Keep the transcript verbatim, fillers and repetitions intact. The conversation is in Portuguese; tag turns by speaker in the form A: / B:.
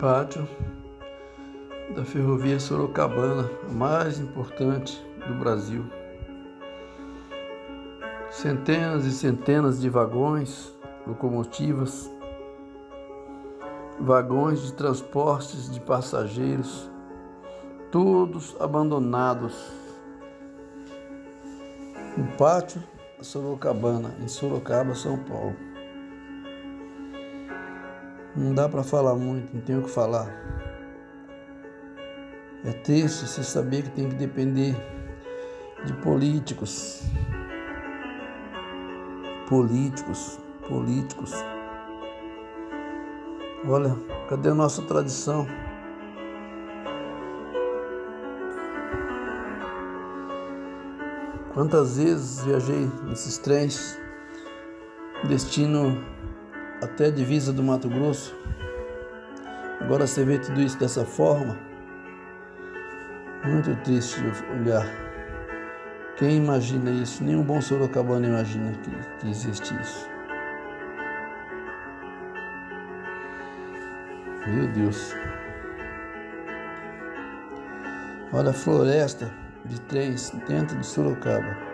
A: Pátio da Ferrovia Sorocabana, a mais importante do Brasil. Centenas e centenas de vagões, locomotivas, vagões de transportes de passageiros, todos abandonados no Pátio da Sorocabana, em Sorocaba, São Paulo. Não dá para falar muito, não tenho o que falar. É triste você saber que tem que depender de políticos. Políticos, políticos. Olha, cadê a nossa tradição? Quantas vezes viajei nesses trens, destino até a divisa do Mato Grosso. Agora você vê tudo isso dessa forma. Muito triste olhar. Quem imagina isso? Nem um bom sorocabano imagina que, que existe isso. Meu Deus. Olha a floresta de trens dentro de Sorocaba.